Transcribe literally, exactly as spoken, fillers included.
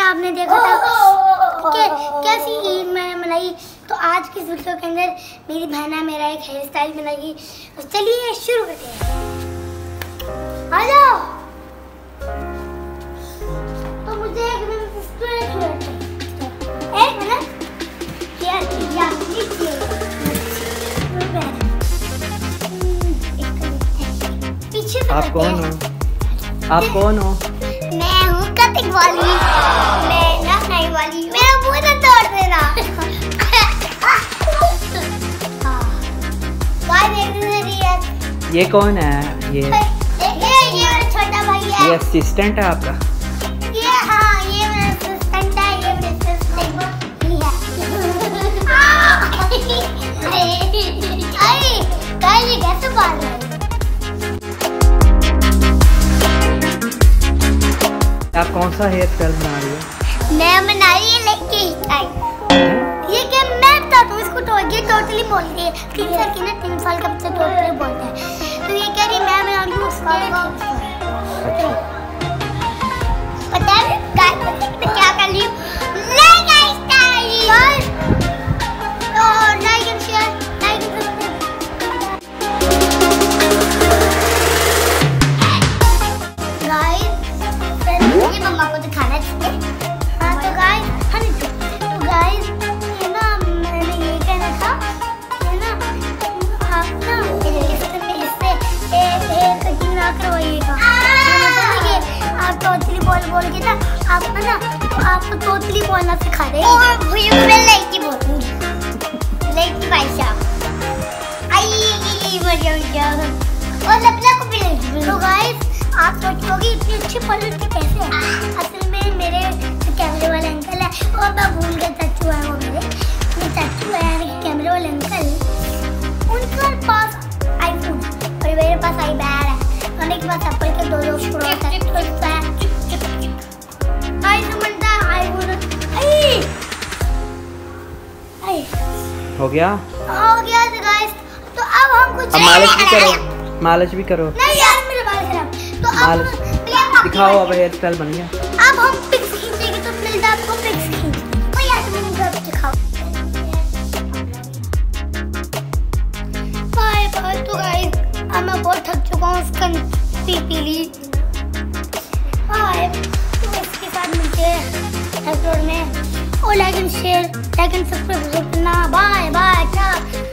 आपने देखा था कि कैसी ईद मैंने मनाई। तो आज की वीडियो के अंदर मेरी बहना मेरा एक हेयर स्टाइल बनाएगी। तो चलिए शुरू करते हैं। आ जाओ। तो मुझे एक मिनट एक मिनट यार यार पीछे से आप कौन हो? आप कौन हो? मैं हूँ कटिंग वाली, मैं ना नई वाली, मेरा मुंह ना तोड़ देना। ये कौन है? ये ये ये मेरा छोटा भाई है। ये असिस्टेंट है आपका? ये हाँ ये मेरा असिस्टेंट है, ये मेरा असिस्टेंट ही है। अरे गाइस ये कैसे बाल है? आप कौन सा हेयर स्टाइल बना रही हो? मैं बना रही है लड़की स्टाइल। ये क्या मैं बता दूँ इसको? तो ये टोटली बोलती है तीन साल की ना, तीन साल का बच्चा टोटली बोलता है। तो ये कह रही मैं बना रही हूँ उसका। पता है गाइस मैं क्या कर रही हूँ? लड़का स्टाइल। तो like and share, like and subscribe. Guys ये मम्मा को दिखाना चाहिए। हाँ तो गाइस हाँ तो गाइस ये ना मैंने ये कहना था ये ना आप ना इससे इससे हेयर कटिंग ना करवाइएगा। आप तोतली बोल बोल के ना आप ना आपको तोतली बोलना सिखा देंगे। और भैया मैं लड़की बोलूँगी, लड़की भाई साहब आई मजा मजा। और लपला को भी लड़की। तो गाइस आप सोचोगे इतनी अच्छी पलट के कैसे है? असल में मेरे कैमरे वाले अंकल है, और मैं भूल गया चाचू है वो मेरे मेरे चाचू है यानी कैमरे वाले अंकल, उनके पास आईफोन और मेरे पास आईपैड है, और एक पास एप्पल के दो दो प्रो है। गाइस समझता है आईफोन आई हो गया? हो गया तो गाइस तो अब हम कुछ अब मालिश भी करो, मालिश भी करो। नहीं यार मेरे बाल खराब। तो अब दिखाओ, अब हेयर स्टाइल बन गया। अब हम पिक्स खींचेंगे तो प्लीज आपको पिक्स खींच ओ यार तुम मुझे दिखाओ। Bye bye. तो गाइस अब मैं बहुत थक चुका हूँ, उसका पी पी ली। बाय। तो इसके साथ मिलते हैं एपिसोड में। और like and share, like and subscribe करना। Bye bye.